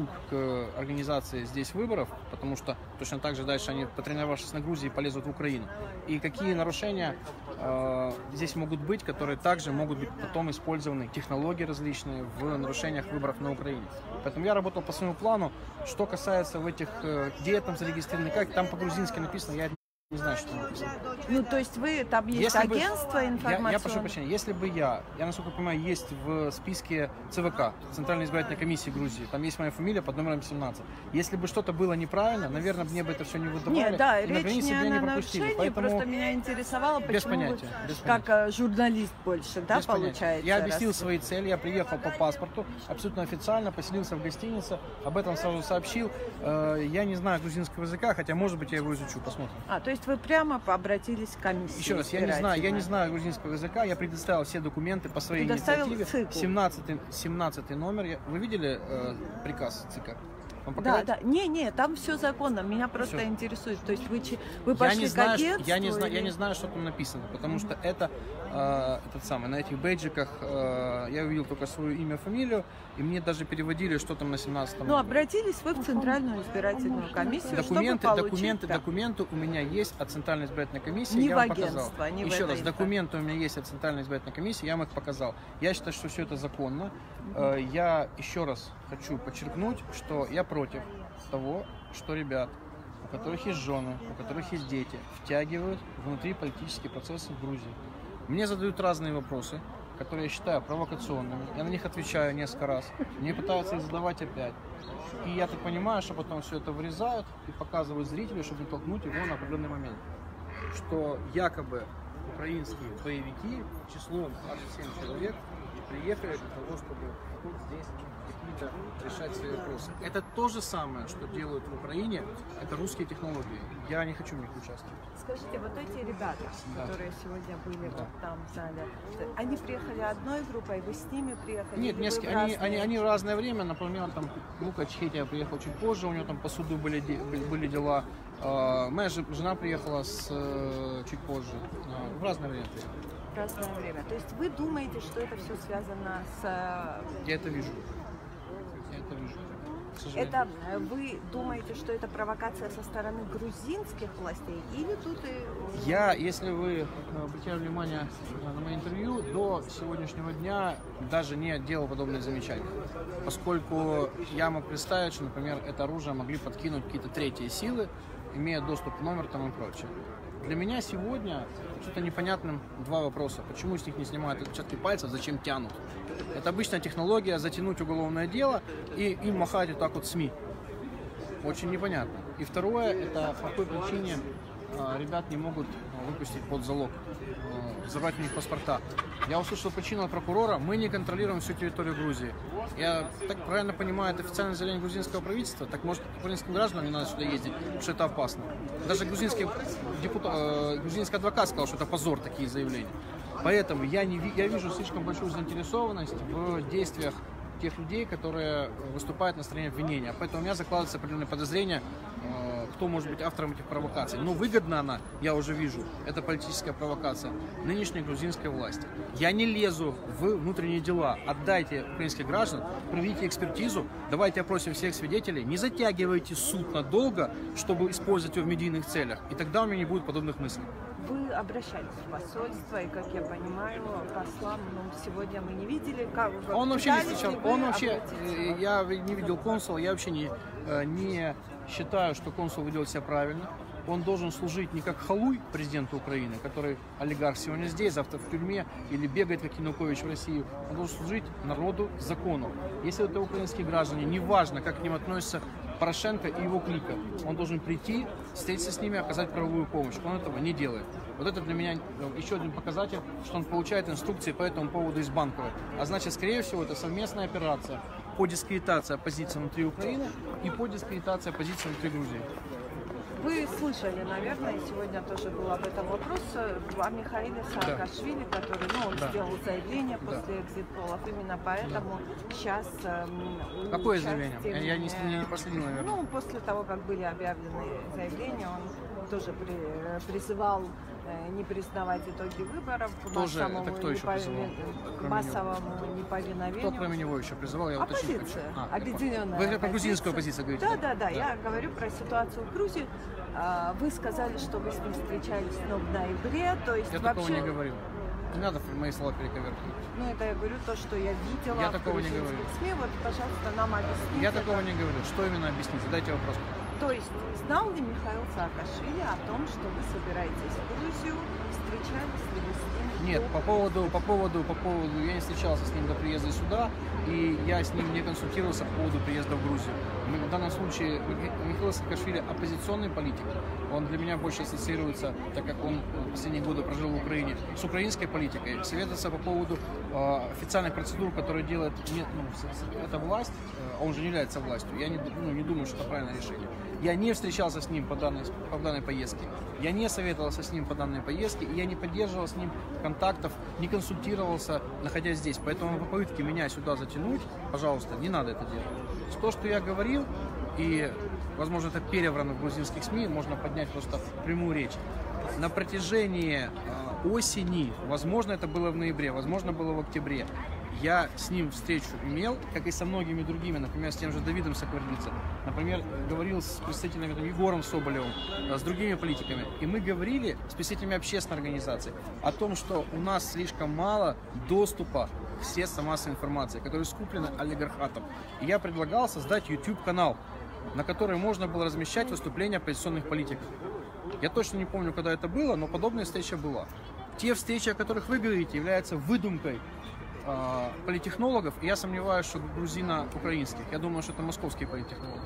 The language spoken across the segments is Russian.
к организации здесь выборов, потому что точно так же дальше они, потренировавшись на Грузии, полезут в Украину. И какие нарушения здесь могут быть, которые также могут быть потом использованы, технологии различные, в нарушениях выборов на Украине. Поэтому я работал по своему плану. Что касается в этих, где я там зарегистрирован, как там по-грузински написано, я не знаю, что там написано. Ну, то есть вы, там есть агентство информационное? Я прошу прощения, если бы я, насколько понимаю, есть в списке ЦВК, Центральной избирательной комиссии Грузии, там есть моя фамилия под номером 17. Если бы что-то было неправильно, наверное, мне бы это все не выдавали. Нет, да, и на речь границе не меня о не пропустили. нарушении, Поэтому... просто меня интересовало, почему без понятия, вы, как журналист больше, да, без получается? понятия. Я объяснил свои цели, я приехал по паспорту, абсолютно официально, поселился в гостинице, об этом сразу сообщил. Я не знаю грузинского языка, хотя, может быть, я его изучу, посмотрим. То есть вы прямо обратились к комиссии? Еще раз, я не знаю грузинского языка, я предоставил все документы по своей инициативе. 17 номер. Вы видели приказ ЦК? Да. Не, там все законно. Меня просто интересует. То есть вы пошли к агентству? Я не знаю, что там написано, потому что это на этих бейджиках я увидел только свое имя, фамилию, и мне даже переводили, что там на 17-м. Ну, обратились вы в Центральную избирательную комиссию, чтобы получить... Документы у меня есть от Центральной избирательной комиссии, не я вам показал. Не Еще раз, документы у меня есть от Центральной избирательной комиссии, я вам их показал. Я считаю, что все это законно. Я еще раз хочу подчеркнуть, что я против того, что ребят, у которых есть жены, у которых есть дети, втягивают внутри политические процессы в Грузии. Мне задают разные вопросы, которые я считаю провокационными. Я на них отвечаю несколько раз. Мне пытаются их задавать опять. И я так понимаю, что потом все это вырезают и показывают зрителю, чтобы толкнуть его на определенный момент. Что якобы украинские боевики числом аж 7 человек приехали для того, чтобы тут здесь какие-то решать свои вопросы. Это то же самое, что делают в Украине, это русские технологии. Я не хочу в них участвовать. Скажите, вот эти ребята, которые сегодня были вот там в зале, они приехали одной группой, вы с ними приехали? Нет, они в разное время, например, там Лука Чхетия приехал чуть позже, у него там по суду были дела. Моя жена приехала чуть позже, в разное время приехала. В разное время. То есть вы думаете, что это все связано с... Я это вижу. Это вы думаете, что это провокация со стороны грузинских властей или тут и... Если вы обратили внимание на мое интервью, до сегодняшнего дня даже не делал подобные замечания. Поскольку я мог представить, что, например, это оружие могли подкинуть какие-то третьи силы, имея доступ к номеру там и прочее. Для меня сегодня что-то непонятным два вопроса. Почему с них не снимают отпечатки пальцев, зачем тянут? Это обычная технология затянуть уголовное дело и им махать вот так вот СМИ. Очень непонятно. И второе, это по какой причине ребят не могут выпустить под залог, забрать у них паспорта. Я услышал причину от прокурора: мы не контролируем всю территорию Грузии. Я так правильно понимаю, это официальное заявление грузинского правительства, так может украинским гражданам не надо сюда ездить, потому что это опасно. Даже грузинский адвокат сказал, что это позор, такие заявления. Поэтому я вижу слишком большую заинтересованность в действиях тех людей, которые выступают на стороне обвинения. Поэтому у меня закладывается определенное подозрение, кто может быть автором этих провокаций. Но выгодна она, я уже вижу, это политическая провокация нынешней грузинской власти. Я не лезу в внутренние дела. Отдайте украинских граждан, проведите экспертизу, давайте опросим всех свидетелей, не затягивайте суд надолго, чтобы использовать его в медийных целях. И тогда у меня не будет подобных мыслей. Вы обращались в посольство, и, как я понимаю, посла сегодня мы не видели. Он вообще не встречал. Я не видел консула, я вообще не считаю, что консул ведет себя правильно. Он должен служить не как халуй президенту Украины, который олигарх сегодня здесь, завтра в тюрьме, или бегает как Янукович в Россию. Он должен служить народу, закону. Если это украинские граждане, неважно, как к ним относятся Порошенко и его клика, он должен прийти, встретиться с ними, оказать правовую помощь. Он этого не делает. Вот это для меня еще один показатель, что он получает инструкции по этому поводу из Банковой. А значит, скорее всего, это совместная операция по дискредитации оппозиции внутри Украины и по дискредитации оппозиции внутри Грузии. Вы слышали, наверное, сегодня тоже был об этом вопрос о Михаиле Саакашвили, который, он сделал заявление после экзит-полов. Именно поэтому сейчас... Какое заявление? Я не последил, наверное. После того, как были объявлены заявления, он тоже призывал не признавать итоги выборов, Тоже, это кто еще призывал? Массовому неповиновению. Кто кроме него еще призывал? Я оппозиция, объединенная. Вы про грузинскую оппозицию говорите? Да, я говорю про ситуацию в Грузии. Вы сказали, что вы с ним встречались в ноябре, то есть я вообще... такого не говорил. Не надо мои слова перековеркать. Ну, это я говорю то, что я видела я такого не говорю. СМИ. Вот, пожалуйста, нам объясните. Я такого не говорю. Что именно объясните? Задайте вопрос. То есть, знал ли Михаил Саакашвили о том, что вы собираетесь в Грузию? Встречались ли вы с ним? Нет, по поводу, я не встречался с ним до приезда сюда, и я с ним не консультировался по поводу приезда в Грузию. В данном случае Михаил Саакашвили оппозиционный политик. Он для меня больше ассоциируется, так как он последние годы прожил в Украине, с украинской политикой. Советоваться по поводу официальных процедур, которые делает эта власть, он же не является властью. Я не думаю, что это правильное решение. Я не встречался с ним по данной поездке. Я не советовался с ним по данной поездке, и я не поддерживал с ним контактов, не консультировался, находясь здесь. Поэтому попытки меня сюда затянуть, пожалуйста, не надо это делать. То, что я говорил, и, возможно, это переврано в грузинских СМИ, можно поднять просто прямую речь. На протяжении осени, возможно, это было в ноябре, возможно, было в октябре, я с ним встречу имел, как и со многими другими, например, с тем же Давидом Сокварницей. Например, говорил с представителями Егором Соболевым, с другими политиками. И мы говорили с представителями общественной организации о том, что у нас слишком мало доступа к средствам массовой информации, которые скуплены олигархатом. И я предлагал создать YouTube-канал, на который можно было размещать выступления оппозиционных политиков. Я точно не помню, когда это было, но подобная встреча была. Те встречи, о которых вы говорите, являются выдумкой политтехнологов, и я сомневаюсь, что грузино-украинских. Я думаю, что это московские политтехнологи.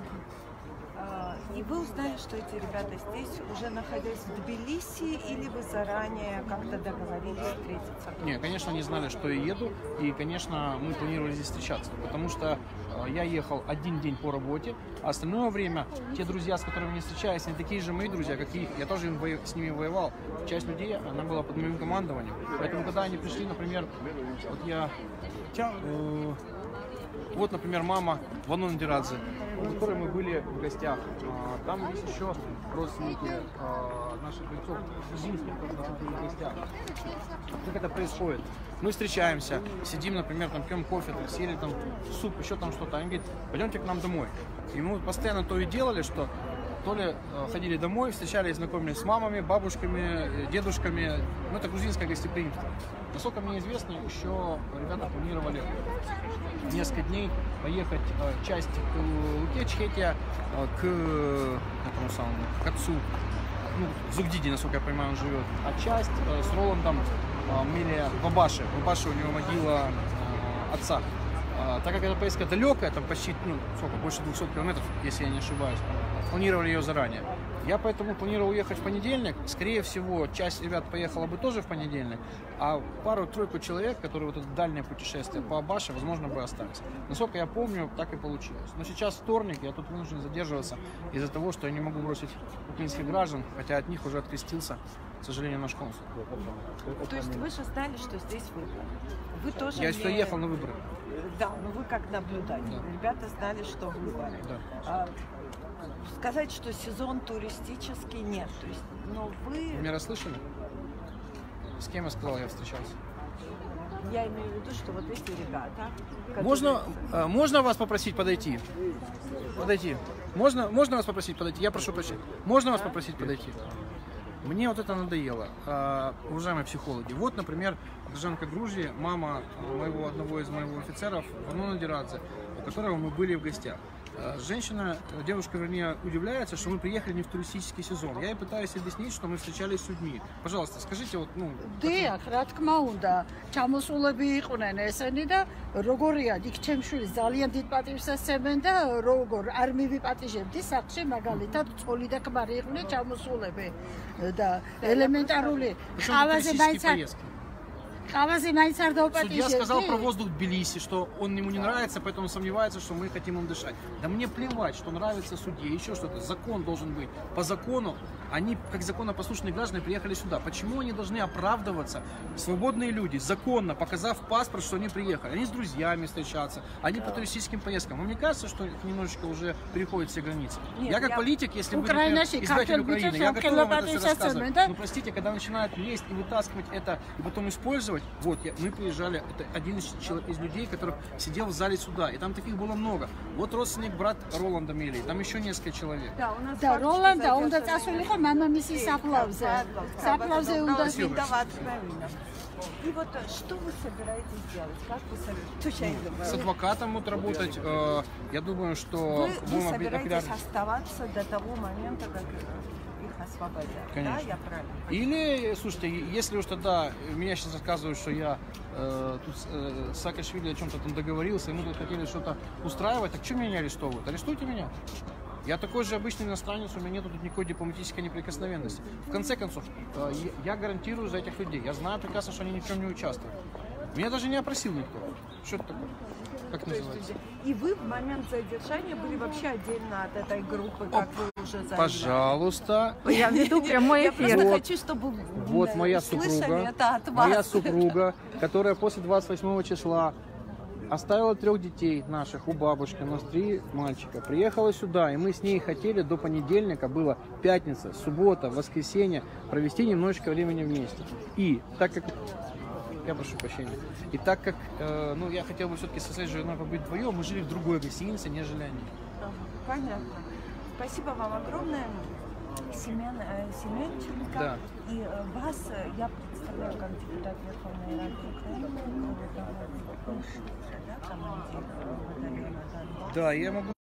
И вы узнали, что эти ребята здесь, уже находясь в Тбилиси, или вы заранее как-то договорились встретиться? Нет, конечно, не знали, что я еду, и, конечно, мы планировали здесь встречаться, потому что я ехал один день по работе, а остальное время те друзья, с которыми я встречаюсь, они такие же мои друзья, как и их. Я тоже с ними воевал. Часть людей, она была под моим командованием. Поэтому, когда они пришли, например, вот, например, мама Вануна Дирадзе, у которой мы были в гостях. Там есть еще родственники наших бойцов, грузинских, которые были в гостях. Как это происходит? Мы встречаемся, сидим, например, там пьем кофе, сели там суп, еще там что-то. Они говорят, пойдемте к нам домой. И мы постоянно то и делали, что то ли ходили домой, встречались, знакомились с мамами, бабушками, дедушками. Ну, это грузинское гостеприимство. Насколько мне известно, еще ребята планировали несколько дней поехать часть к Луке Чхетия, к отцу, Зугдиди, насколько я понимаю, он живет, а часть с Роландом Мелия в Абаше. В Абаше у него могила отца. Так как эта поездка далекая, там почти, больше 200 километров, если я не ошибаюсь, планировали ее заранее. Я поэтому планировал уехать в понедельник. Скорее всего, часть ребят поехала бы тоже в понедельник, а пару-тройку человек, которые вот это дальнее путешествие по Абаше, возможно, бы остались. Насколько я помню, так и получилось. Но сейчас вторник, я тут вынужден задерживаться из-за того, что я не могу бросить украинских граждан, хотя от них уже открестился, к сожалению, наш консул. То есть вы же знали, что здесь выборы? Вы тоже я сюда ехал на выборы. Да, но вы как наблюдатель. Да. Ребята знали, что выборы. Да. Сказать, что сезон туристический, нет. То есть, но вы меня расслышали? С кем я сказал, я встречался? Я имею в виду, что вот эти ребята... Которые... Можно вас попросить подойти? Подойти. Можно вас попросить подойти? Я прошу прощения. Можно вас попросить подойти? Мне вот это надоело, уважаемые психологи. Вот, например, гражданка Грузии, мама одного из моих офицеров, Вануна Дирадзе, у которого мы были в гостях. Девушка, вернее, удивляется, что мы приехали не в туристический сезон. Я ей пытаюсь объяснить, что мы встречались с людьми. Пожалуйста, скажите, вот, Дიახ, რა თქმა უნდა, ჩამოსულები იყვნენ ესენი და როგორია, იქ ჩემს შვილს ძალიან დიდ პატივს ასწევენ და როგორ არ მივიპატიჟებდი სახლში, მაგალითად, წოლი და ქმარი იყვნენ ჩამოსულები და ელემენტარული ყავაზე მაინც Судья сказал про воздух в Тбилиси, что он ему не нравится, поэтому сомневается, что мы хотим им дышать. Да мне плевать, что нравится судье, еще что-то. Закон должен быть. По закону они, как законопослушные граждане, приехали сюда. Почему они должны оправдываться? Свободные люди, законно, показав паспорт, что они приехали. Они с друзьями встречаться, они по туристическим поездкам. Вам не кажется, что немножечко уже переходят все границы? Нет, я как политик, если вы избиратель Украины, я готов вам это все рассказывать. Но простите, когда начинают лезть и вытаскивать это, и потом использовать, вот, мы приезжали, это один из людей, который сидел в зале суда, и там таких было много. Вот родственник, брат Роланда Мели, там еще несколько человек. Да, у нас Роланда, он мама миссии Саплавзе. Саплавзе И вот что вы собираетесь делать? Как вы собираетесь? С адвокатом вот работать. Я думаю, что вы собираетесь оставаться до того момента, как их освободят. Конечно. Да, я правильно? Или, слушайте, если уж тогда меня сейчас рассказывают, что я тут с Саакашвили о чем-то там договорился, и мы тут хотели что-то устраивать, так что меня не арестовывают? Арестуйте меня. Я такой же обычный иностранец, у меня нет тут никакой дипломатической неприкосновенности. В конце концов, я гарантирую за этих людей. Я знаю прекрасно, что они ни в чем не участвуют. Меня даже не опросил никто. Что это такое? Как называется? И вы в момент задержания были вообще отдельно от этой группы, как вы уже заявляли? Пожалуйста. Я веду прямой эфир. Я просто вот, хочу, чтобы вот моя супруга, это от вас. моя супруга, которая после 28 числа оставила 3 детей наших у бабушки, у нас 3 мальчика. Приехала сюда, и мы с ней хотели до понедельника, было пятница, суббота, воскресенье, провести немножечко времени вместе. И так как... Я прошу прощения. И так как я хотел бы все-таки со своей женой побыть вдвоем, мы жили в другой гостинице, нежели они. Понятно. Спасибо вам огромное, Семенченко. Да. И вас я представляю как депутат Верховной Рады Украины. Да, я могу